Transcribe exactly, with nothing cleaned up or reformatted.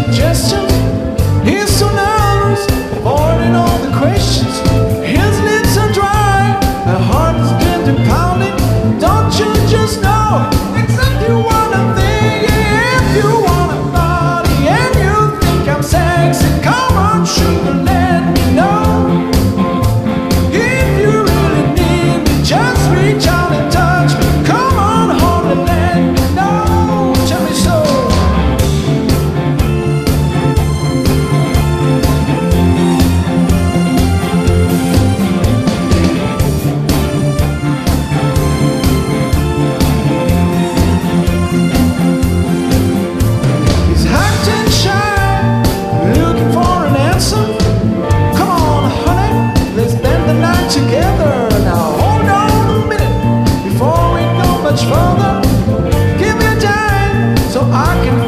suggestions. He's so nervous, avoiding all the questions. His lips are dry, the heart is gently pounding. Don't you just know exactly what I'm thinking? If you want a body and you think I'm sexy, come on, sugar, let me know. If you really need me, just reach out and touch me. Come on, hold and let me know. Tell me so. He's acting shy, looking for an answer. Come on, honey, let's spend the night together. Now hold on a minute before we go much further. Give me a dime so I can